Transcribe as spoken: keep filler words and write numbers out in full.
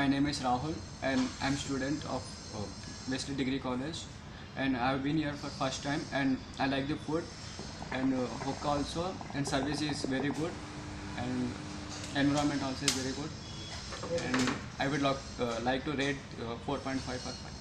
my name is Rahul and I'm student of uh, Wesley Degree College, and I've been here for first time and I like the food and uh, hookah also, and service is very good and environment also is very good, and I would like, uh, like to rate uh, four point five five.